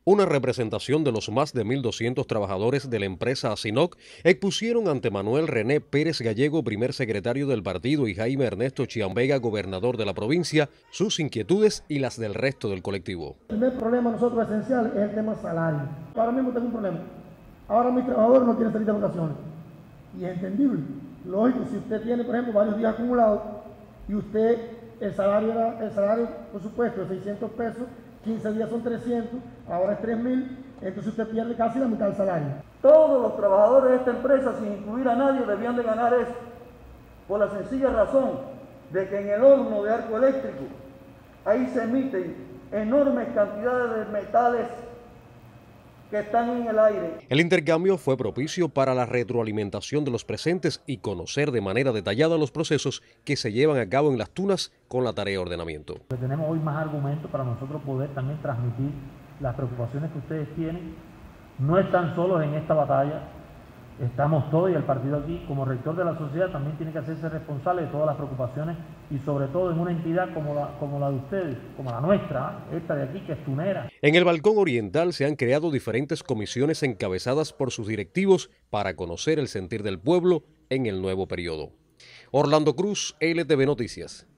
Una representación de los más de 1.200 trabajadores de la empresa Asinoc expusieron ante Manuel René Pérez Gallego, primer secretario del partido, y Jaime Ernesto Chiambega, gobernador de la provincia, sus inquietudes y las del resto del colectivo. El primer problema nosotros esencial es el tema salario. Ahora mismo tengo un problema. Ahora mis trabajadores no quieren salir de vacaciones. Y es entendible. Lógico, si usted tiene, por ejemplo, varios días acumulados y usted, el salario, por supuesto, de 600 pesos, 15 días son 300, ahora es 3.000, entonces usted pierde casi la mitad del salario. Todos los trabajadores de esta empresa, sin incluir a nadie, debían de ganar eso, por la sencilla razón de que en el horno de arco eléctrico, ahí se emiten enormes cantidades de metales que están en el aire. El intercambio fue propicio para la retroalimentación de los presentes y conocer de manera detallada los procesos que se llevan a cabo en las tunas con la tarea de ordenamiento. Tenemos hoy más argumentos para nosotros poder también transmitir las preocupaciones que ustedes tienen. No están solos en esta batalla, estamos todos, y el partido aquí, como rector de la sociedad, también tiene que hacerse responsable de todas las preocupaciones, y sobre todo en una entidad como la de ustedes, como la nuestra, esta de aquí, que es tunera. En el Balcón Oriental se han creado diferentes comisiones encabezadas por sus directivos para conocer el sentir del pueblo en el nuevo periodo. Orlando Cruz, LTV Noticias.